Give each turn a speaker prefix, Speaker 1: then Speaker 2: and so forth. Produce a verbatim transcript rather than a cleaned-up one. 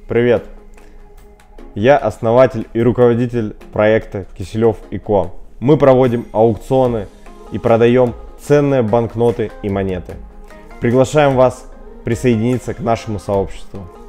Speaker 1: Привет! Я основатель и руководитель проекта Киселев и Ко. Мы проводим аукционы и продаем ценные банкноты и монеты. Приглашаем вас присоединиться к нашему сообществу.